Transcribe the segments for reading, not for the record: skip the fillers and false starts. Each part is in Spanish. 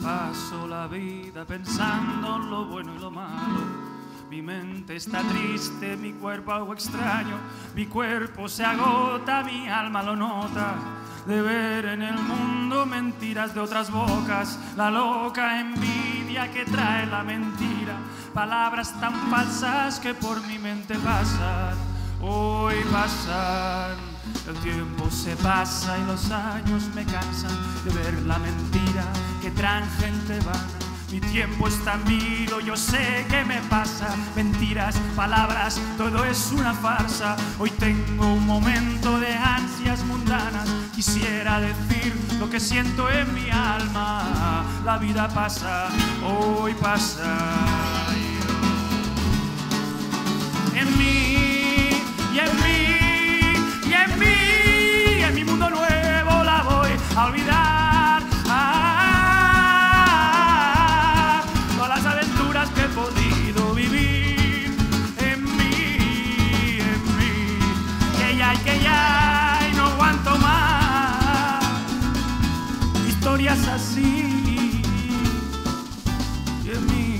Paso la vida pensando en lo bueno y lo malo. Mi mente está triste, mi cuerpo algo extraño. Mi cuerpo se agota, mi alma lo nota. De ver en el mundo mentiras de otras bocas. La loca envidia que trae la mentira. Palabras tan falsas que por mi mente pasan. Hoy pasan. El tiempo se pasa y los años me cansan de ver la mentira que traen gente vana. Mi tiempo está en vilo, yo sé que me pasa. Mentiras, palabras, todo es una farsa. Hoy tengo un momento de ansias mundanas. Quisiera decir lo que siento en mi alma. La vida pasa, hoy pasa. En mí y en mí y en mí, en mi mundo nuevo la voy a olvidar. Todas las aventuras que he podido vivir en mí, que ya y no aguanto más historias así. Y en mí.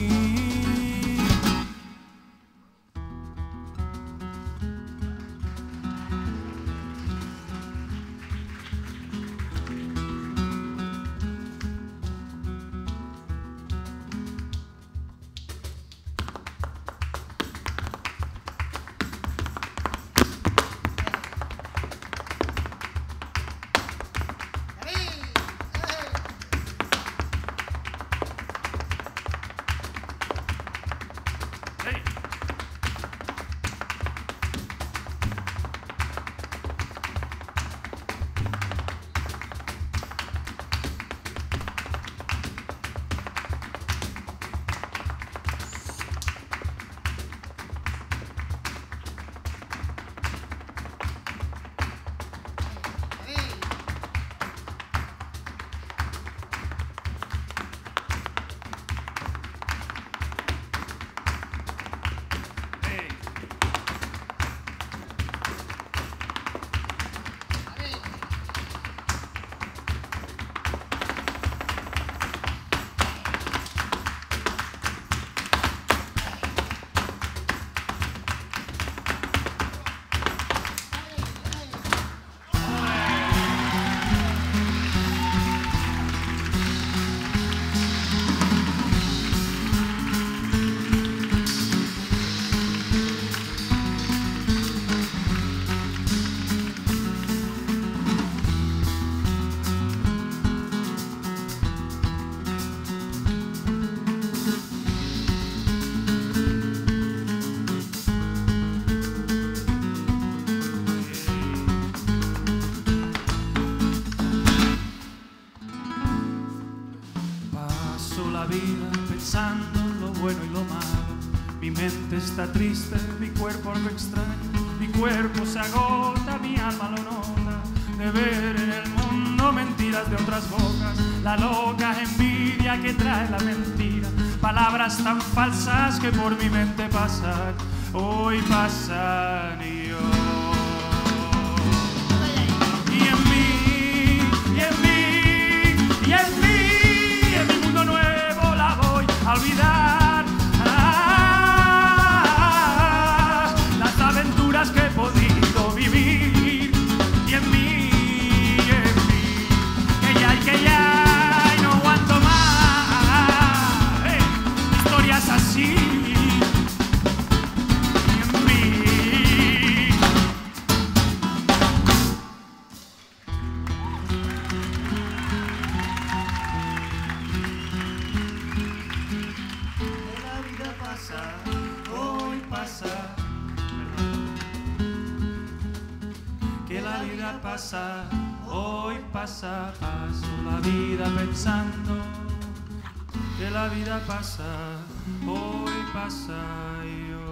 Pensando en lo bueno y lo malo. Mi mente está triste, mi cuerpo algo extraño. Mi cuerpo se agota, mi alma lo nota. De ver en el mundo mentiras de otras bocas. La loca envidia que trae la mentira. Palabras tan falsas que por mi mente pasan. Hoy pasan y yo. Y en mí, y en mí, y en mí. A olvidar las aventuras que he podido vivir. Y en mí, que ya y no aguanto más historias así. Y en mí. Hoy pasa, que la vida pasa, hoy pasa, paso la vida pensando, que la vida pasa, hoy pasa y hoy.